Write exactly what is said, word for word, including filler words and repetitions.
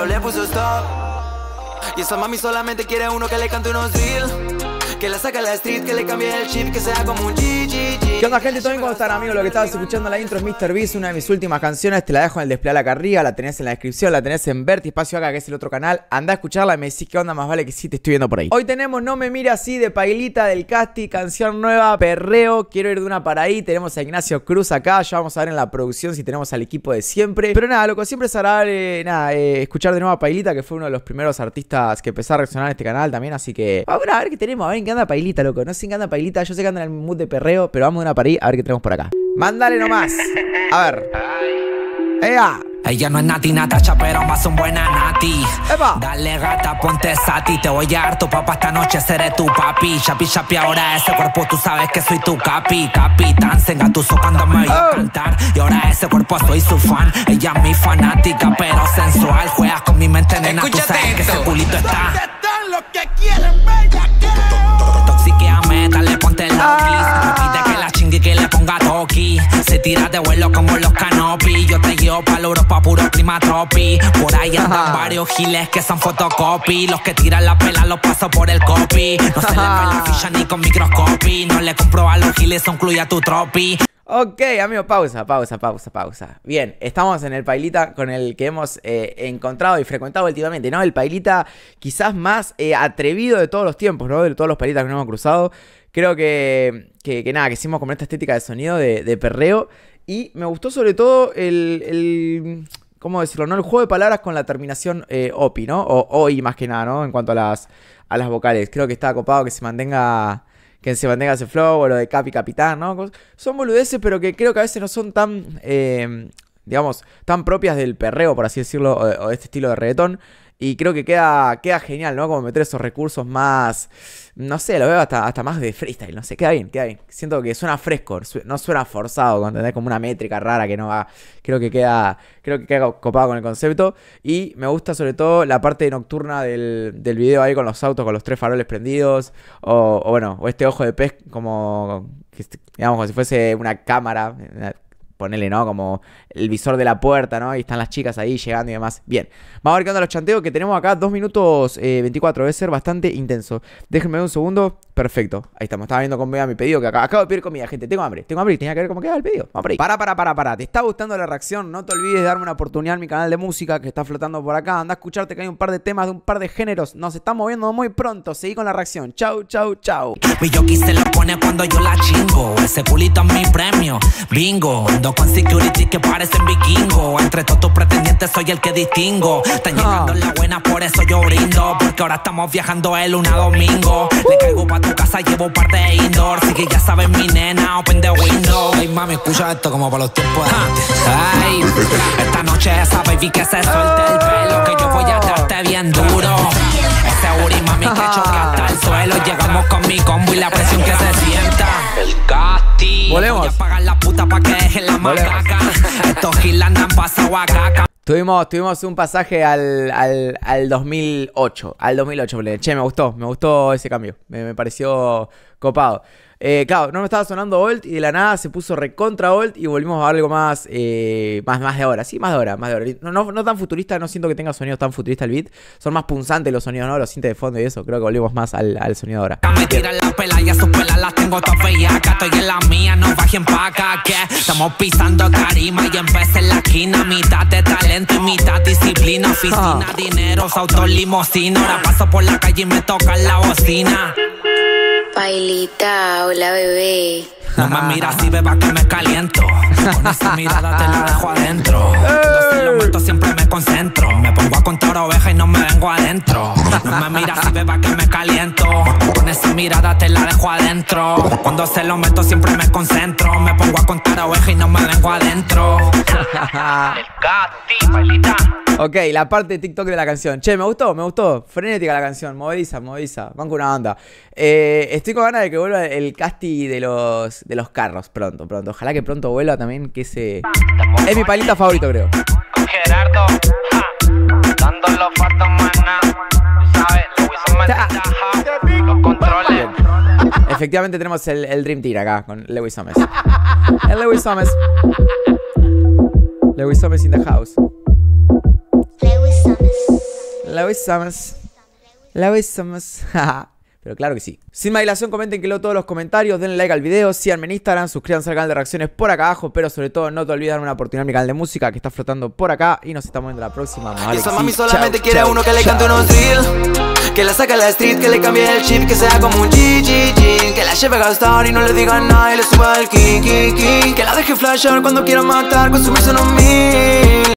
le puso stop. Y esa mami solamente quiere uno que le cante unos drill, que la saca a la street, que le cambie el chip, que sea como un G, G, G. ¿Qué onda, gente? ¿Todo bien? ¿Cómo están, amigos? Lo que estabas escuchando la intro es míster Beast, una de mis últimas canciones. Te la dejo en el display acá arriba, la tenés en la descripción, la tenés en Verti Espacio acá, que es el otro canal. Andá a escucharla y me decís qué onda, más vale que sí te estoy viendo por ahí. Hoy tenemos No Me Mire Así de Pailita, del Casti, canción nueva, perreo, quiero ir de una para ahí. Tenemos a Ignacio Cruz acá, ya vamos a ver en la producción si tenemos al equipo de siempre. Pero nada, loco, siempre es agradable, nada, eh, escuchar de nuevo a Pailita, que fue uno de los primeros artistas que empezó a reaccionar en este canal también. Así que, vamos a ver qué tenemos, a ver en qué anda Pailita, loco. No sé en qué anda Pailita, yo sé que anda en el mood de perreo, pero vamos de una para ahí a ver qué tenemos por acá. Mándale nomás. A ver. ¡Ea! Ella no es Nati Natacha, pero más un buena Nati. ¡Epa! Dale gata, ponte sati. Te voy a dar tu papá esta noche, seré tu papi. Chapi, chapi, ahora ese cuerpo tú sabes que soy tu capi. Capitán, se engatuso cuando me oye oh. cantar. Y ahora ese cuerpo soy su fan. Ella es mi fanática, pero sensual. Juegas con mi mente, nena, tú sabes que ese culito está. ¿Dónde están los que quieren bellaqueo? Toxiqueame, dale, ponte loquis. Me pide que la chingue y que le ponga toki. Se tira de vuelo como los canopy. Yo te llevo pa' la Europa, puro clima tropi. Por ahí andan varios giles que son fotocopy. Los que tiran la pela los paso por el copy. No se le ve la ficha ni con microscopy. No le compro a los giles, son cluya tu tropi. Ok, amigo, pausa, pausa, pausa, pausa. Bien, estamos en el Pailita con el que hemos eh, encontrado y frecuentado últimamente, ¿no? El Pailita quizás más eh, atrevido de todos los tiempos, ¿no? De todos los Pailitas que nos hemos cruzado. Creo que, que, que nada, que hicimos como esta estética de sonido de, de perreo. Y me gustó sobre todo el, el... ¿cómo decirlo? ¿No? El juego de palabras con la terminación eh, opi, ¿no? O oi más que nada, ¿no? En cuanto a las, a las vocales. Creo que está copado que se mantenga... Que se mantenga ese flow, o lo de capi capitán, ¿no? Son boludeces, pero que creo que a veces no son tan, eh, digamos, tan propias del perreo, por así decirlo, o de, o de este estilo de reggaetón. Y creo que queda, queda genial, ¿no? Como meter esos recursos más, no sé, lo veo hasta, hasta más de freestyle, no sé, queda bien, queda bien. Siento que suena fresco, no suena forzado, ¿entendés? Como una métrica rara que no va. Creo que queda, creo que queda copado con el concepto. Y me gusta sobre todo la parte nocturna del, del video ahí con los autos, con los tres faroles prendidos. O, o bueno, o este ojo de pez como, digamos, como si fuese una cámara. Ponele, ¿no? Como el visor de la puerta, ¿no? Y están las chicas ahí llegando y demás. Bien. Vamos a ver qué onda los chanteos que tenemos acá. dos minutos eh, veinticuatro. Debe ser bastante intenso. Déjenme un segundo. Perfecto. Ahí estamos. Estaba viendo cómo iba mi pedido. Que acá, acabo de pedir comida, gente. Tengo hambre. Tengo hambre y tenía que ver cómo queda el pedido. Vamos por ahí. Para, para, para, para. ¿Te está gustando la reacción? No te olvides de darme una oportunidad en mi canal de música que está flotando por acá. Anda a escucharte que hay un par de temas de un par de géneros. Nos estamos moviendo muy pronto. Seguí con la reacción. Chau, chau, chau. Mi jockey se lo pone cuando yo la chingo. Ese culito es mi premio. Bingo. Ando con security que parecen vikingos. Entre todos tus pretendientes soy el que distingo. Están llegando la buena, por eso yo brindo. Porque ahora estamos viajando el luna domingo. Le caigo pa' tu casa, llevo un par de indoor. Así que ya sabes mi nena, open the window. Ay mami, escucha esto como para los tiempos de antes. Ay, esta noche esa baby que se suelte el pelo. Que yo voy a darte bien duro. Ese uri mami que choque hasta el suelo. Llegamos con mi combo y la presión que se sienta. El Casti. Volvemos. Voy a pagar la puta pa' que dejen la macaca. Estos giles andan pasado a caca. Tuvimos, tuvimos un pasaje al, al, al dos mil ocho. Al dos mil ocho, che, me gustó. Me gustó ese cambio. Me, me pareció copado. Eh, claro, no me estaba sonando Volt y de la nada se puso recontra Volt y volvimos a algo más, eh, más, más de ahora. Sí, más de hora, más de hora. No, no, no tan futurista, no siento que tenga sonidos tan futurista el beat. Son más punzantes los sonidos, ¿no? Los sintes de fondo y eso. Creo que volvimos más al, al sonido de ahora. Me tiran la pela y a sus pelas las tengo todas bellacas. Estoy en la mía, no bajen pa' acá, que estamos pisando tarima y empecé en la esquina. Mitad de talento y mitad disciplina. Oficina, oh. Dinero, autos, limosina. Ahora paso por la calle y me tocan la bocina. Pailita, hola bebé. No me miras así, beba, que me caliento. Con esa mirada te la dejo adentro. Entonces lo meto, siempre me concentro. Me pongo a contar ovejas y no me vengo adentro. No me miras así, beba, que me caliento. Con esa mirada te la dejo adentro. Cuando se lo meto siempre me concentro. Me pongo a contar ovejas y no me vengo adentro. El Casti, Pailita. Ok, la parte de TikTok de la canción. Che, me gustó, me gustó. Frenética la canción, movediza, movediza. Van con una banda. Eh, estoy con ganas de que vuelva el Casti de los, de los carros pronto, pronto. Ojalá que pronto vuelva también, que ese... Es mi Pailita favorito, creo. Gerardo, ja, dando los patos, maná. ¿Sabes? Los controles. Efectivamente tenemos el, el Dream Team acá con Lewis Somes. El Lewis Somes. Lewis Somes in the house. Lewis Somes. La besamos. La besamos. Pero claro que sí. Sin más dilación, comenten que leo todos los comentarios, denle like al video, síganme en Instagram, suscríbanse al canal de reacciones por acá abajo, pero sobre todo no te olvides darme una oportunidad a mi canal de música que está flotando por acá y nos estamos viendo la próxima. Vale, esa sí. mami solamente Chau, quiere chau, uno que le chau. cante unos drill, que la saque a la street, que le cambie el chip, que sea como un G G G, que la lleve a gastar y no le diga nada y le suba el ki, ki, ki, que la deje flashar cuando quiera matar, consumirse unos mil.